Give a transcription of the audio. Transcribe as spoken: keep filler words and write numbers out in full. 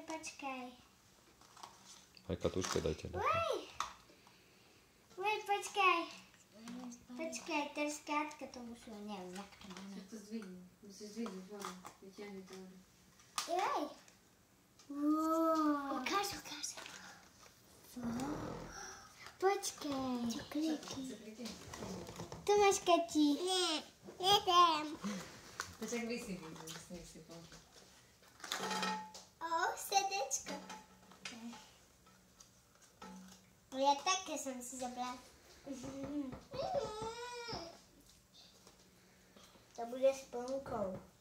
počkaj. Aj Katúške dajte. Uj. Uj, počkaj. Počkaj, teraz Katka to musí, neviem, jak to máme. Tak to zdvihni. Musíš zdvihnúť hlavne. Vyťahni to. Uj. Wow. Ukáž, ukáž. Počkaj. Čokolíky. Tu máš, Kati. Nie, nedám. To však vysypí, nech si po. O, srdečko. Ja také som si zabrala. To bude s plnkou.